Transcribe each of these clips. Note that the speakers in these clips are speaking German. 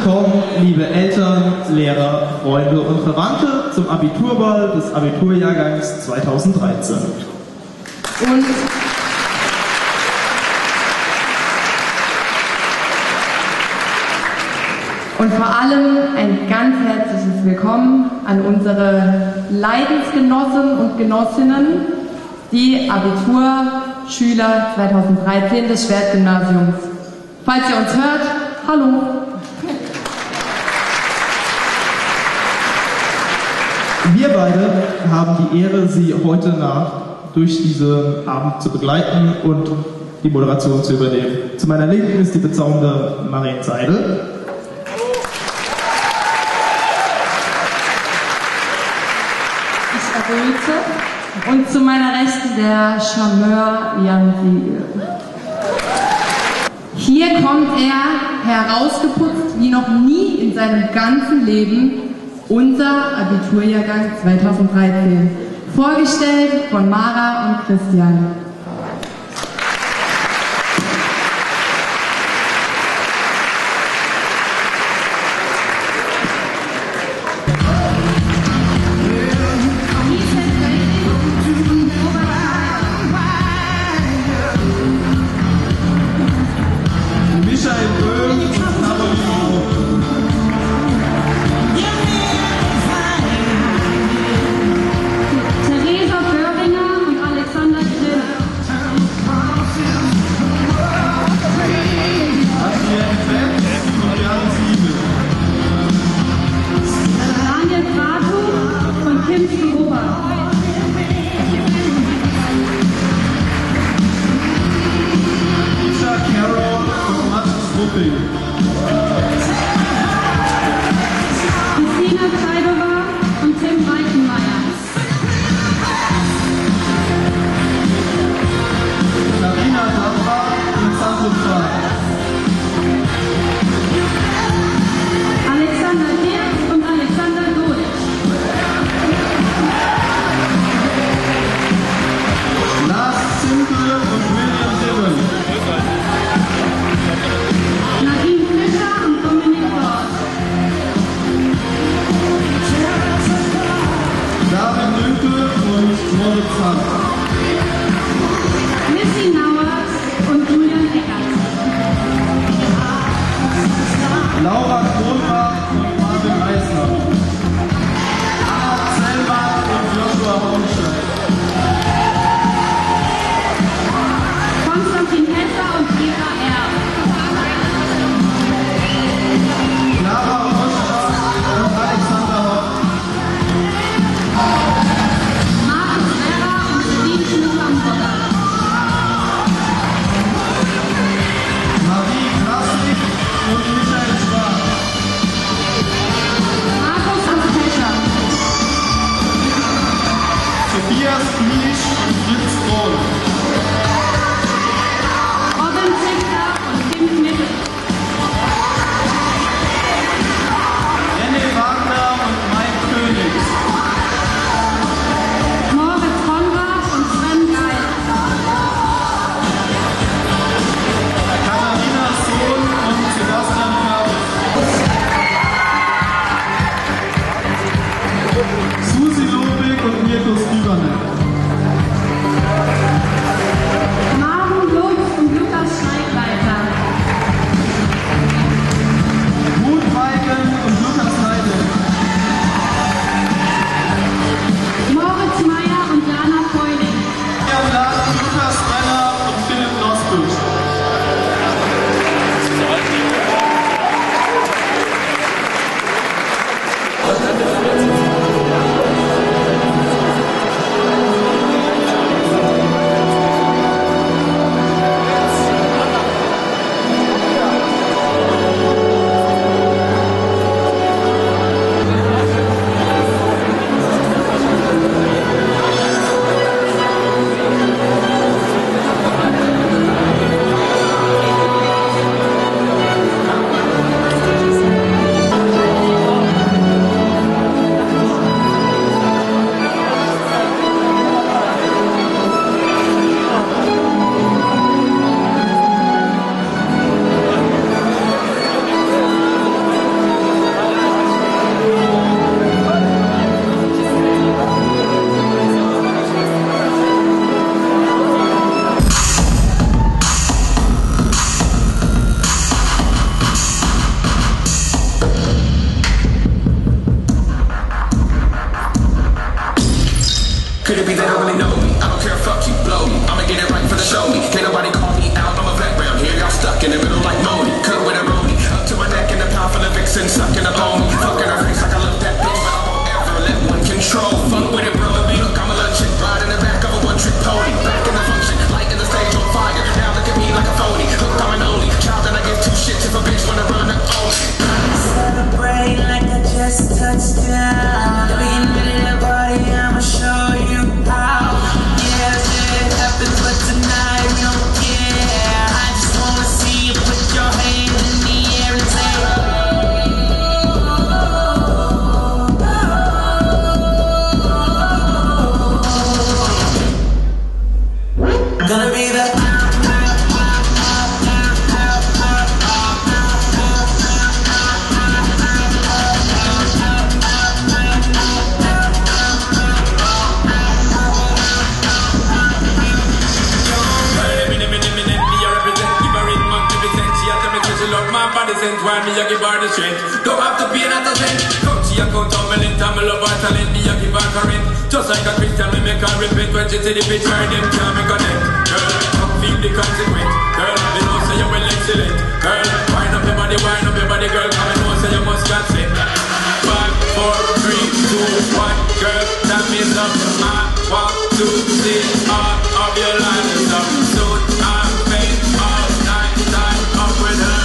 willkommen, liebe Eltern, Lehrer, Freunde und Verwandte zum Abiturball des Abiturjahrgangs 2013. Und vor allem ein ganz herzliches Willkommen an unsere Leidensgenossen und Genossinnen, die Abiturschüler 2013 des Schwertgymnasiums. Falls ihr uns hört, hallo! Wir beide haben die Ehre, Sie heute Nacht durch diesen Abend zu begleiten und die Moderation zu übernehmen. Zu meiner Linken ist die bezaubernde Marien Seidel. Ich erröte. Und zu meiner Rechten der Charmeur Jan Siegel. Hier kommt er, herausgeputzt wie noch nie in seinem ganzen Leben, unser Abiturjahrgang 2013. Vorgestellt von Mara und Christian. Could it be they don't really know me? I don't care, fuck you, blow me. I'ma get it right for the show me. Can't nobody call me out, I'm a background. Here y'all stuck in the middle like Moni. Cut with a Roni. Up to my neck in the pound full of vixen, sucking up on me. Fucking her face like I love that bitch, but I won't ever let one control. Fuck with it, bro. Look, I'm a little chick, ride in the back of a one-trick pony. Back in the function, lighting the stage on fire. Now look at me like a phony. Hooked, I'm an only child, and I give two shits if a bitch wanna run up on me. Celebrate like I just touched down. The beginning of the party, I'ma show you how. Yeah, shit happens, but tonight we don't care. I just wanna see you put your hands in the air and say, I'm gonna be the why me a give her the strength. Don't have to pay not a cent. Come to your account of my lint and me love her talent. Me a give her current. Just like a Christian, me make her repent. When she see the picture, them can't make a dent. Girl, come feel the consequence. Girl, they know say you well excellent. Girl, wind up your body, girl. Come and know say you must consent. 5, 4, 3, 2, 1. Girl, time is up. I want to see all of your life is up. Soon I'm paid all night, time up with her.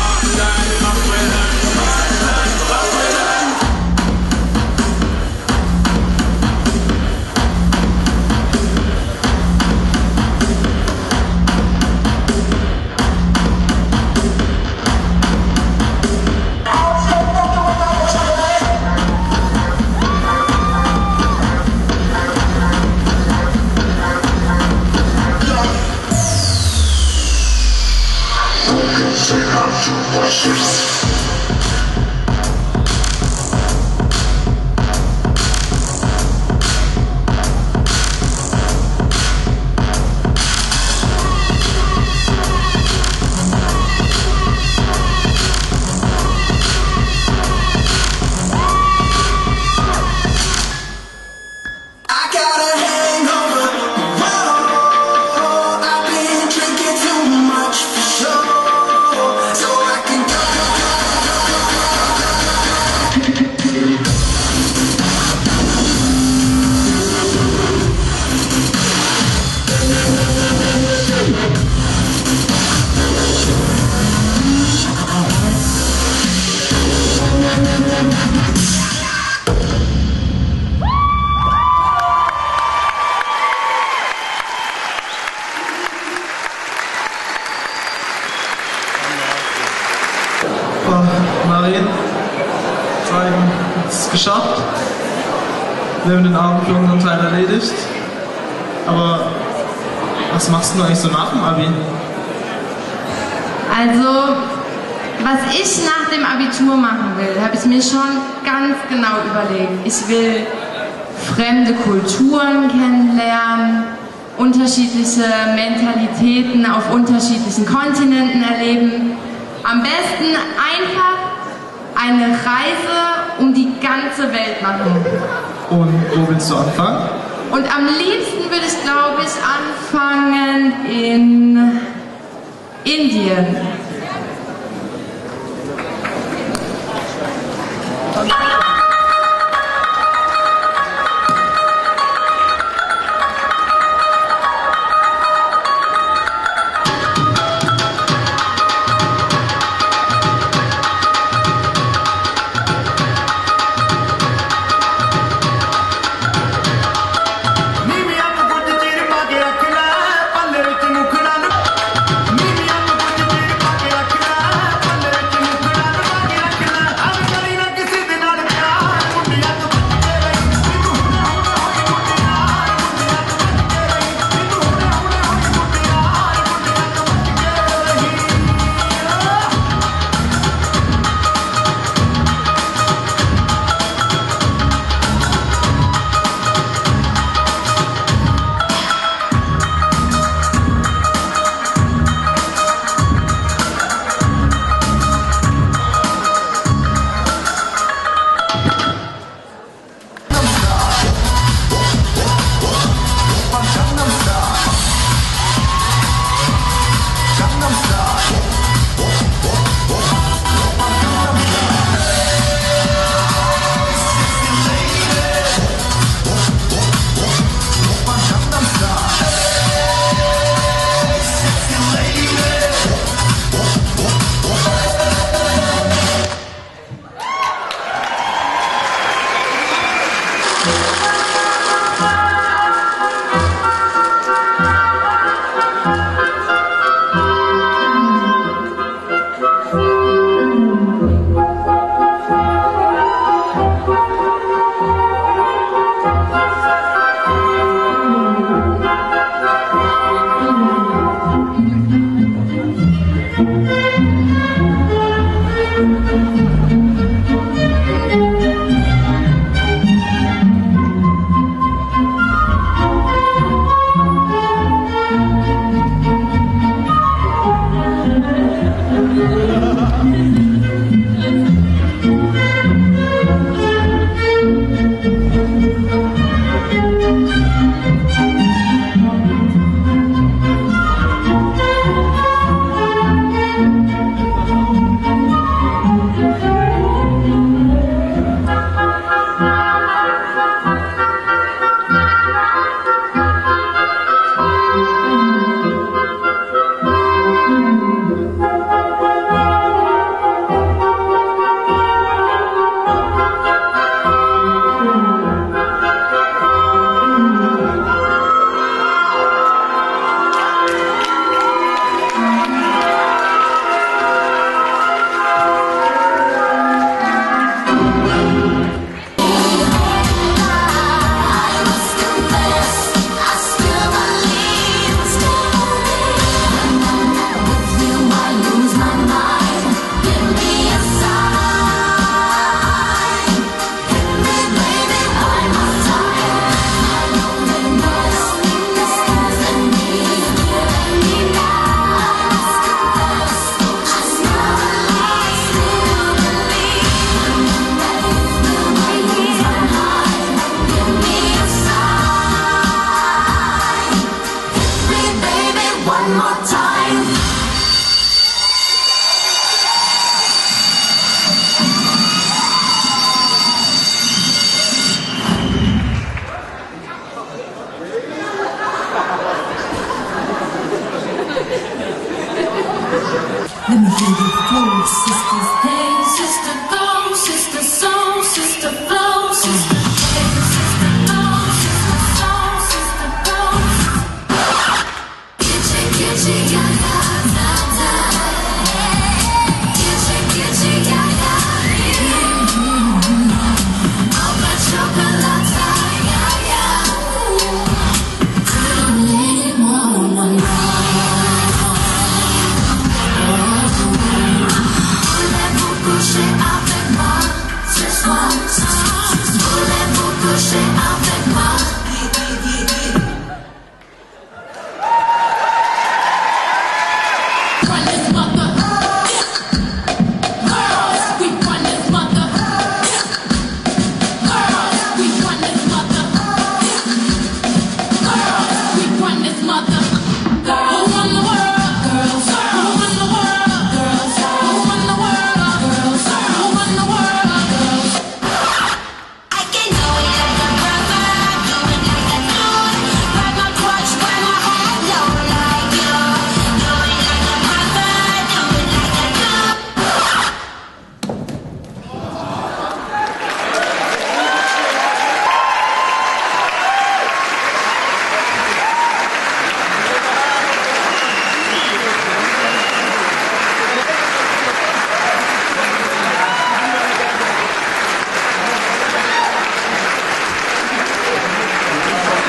Marien, es ist geschafft. Wir haben den Abend für unseren Teil erledigt. Aber was machst du eigentlich so nach dem Abi? Also, was ich nach dem Abitur machen will, habe ich mir schon ganz genau überlegt. Ich will fremde Kulturen kennenlernen, unterschiedliche Mentalitäten auf unterschiedlichen Kontinenten erleben. Am besten einfach eine Reise um die ganze Welt machen. Und wo willst du anfangen? Und am liebsten würde ich, glaube ich, anfangen in Indien.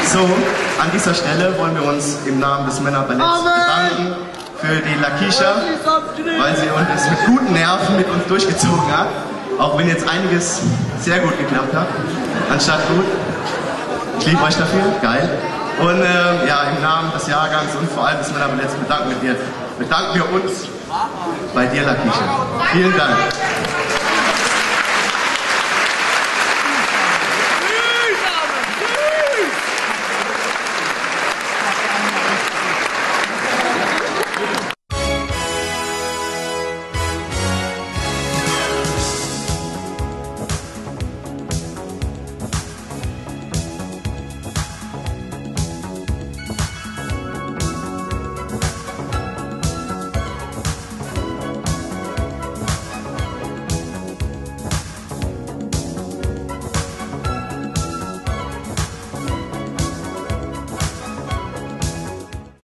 So, an dieser Stelle wollen wir uns im Namen des Männerballetts bedanken für die Lakisha, weil sie uns mit guten Nerven mit uns durchgezogen hat. Auch wenn jetzt einiges sehr gut geklappt hat, anstatt gut. Ich liebe euch dafür, geil. Und ja, im Namen des Jahrgangs und vor allem des Männerballetts bedanken wir uns bei dir, Lakisha. Vielen Dank.